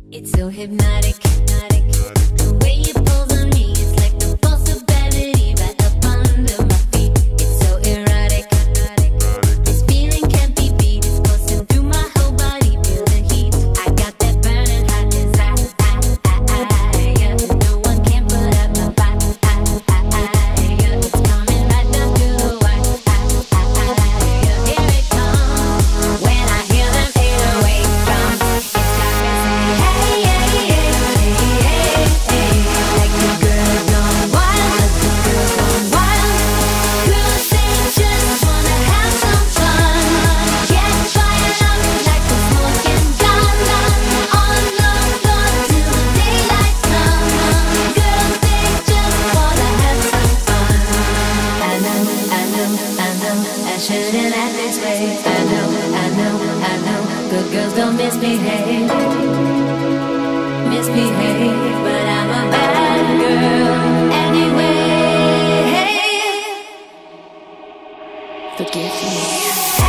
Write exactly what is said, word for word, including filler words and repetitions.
It's so hypnotic, hypnotic. The way you pulls on me, it's like the pulse of gravity right up under my feet. It's so erotic, erotic. This feeling can't be beat. It's pulsing through my whole body. Feel the heat. I got that burning hot desire. Yeah. No one can put out my fire. Yeah. It's coming right down to the wire. Yeah. Here it comes. When I hear them eight oh eight drums, it's got me saying, hey, hey, hey, hey, hey, hey. Like the girls gone wild, like the girls gone wild. Girls, they just wanna have some fun. Get fired up like the smoking gun. On the floor till the daylight comes. Girls, they just wanna have some fun. I know, I know, I know, I shouldn't act this way. I know, I know, I know, good girls don't misbehave, misbehave, but I'm a bad girl anyway. Forgive me.